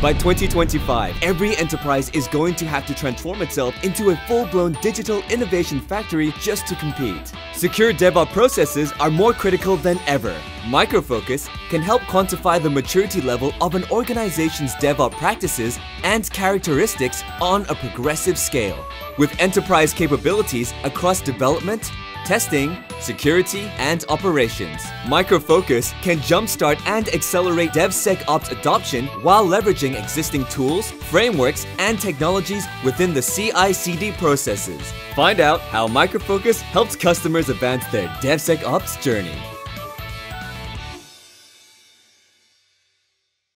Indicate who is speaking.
Speaker 1: By 2025, every enterprise is going to have to transform itself into a full-blown digital innovation factory just to compete. Secure DevOps processes are more critical than ever. Micro Focus can help quantify the maturity level of an organization's DevOps practices and characteristics on a progressive scale. With enterprise capabilities across development, testing, security, and operations, Micro Focus can jumpstart and accelerate DevSecOps adoption while leveraging existing tools, frameworks, and technologies within the CI/CD processes. Find out how Micro Focus helps customers advance their DevSecOps journey.